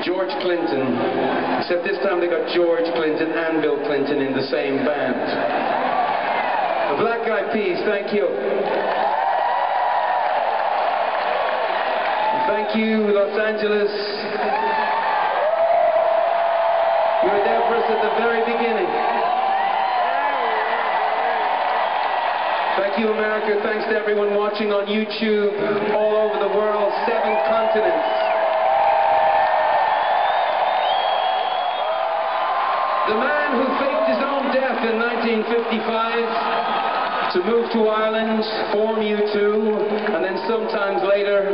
George Clinton, except this time they got George Clinton and Bill Clinton in the same band. The Black Eyed Peas, thank you. And thank you, Los Angeles. You were there for us at the very beginning. Thank you, America. Thanks to everyone watching on YouTube all over the world, 7 continents. The man who faked his own death in 1955 to move to Ireland, form U2, and then sometimes later,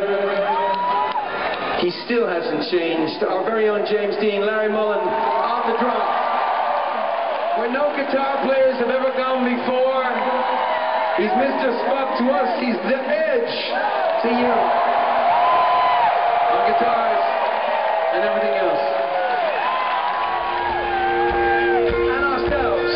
he still hasn't changed. Our very own James Dean, Larry Mullen, on the drums. Where no guitar players have ever gone before. He's Mr. Spock to us, he's the Edge to you. On guitars and everything else. And ourselves.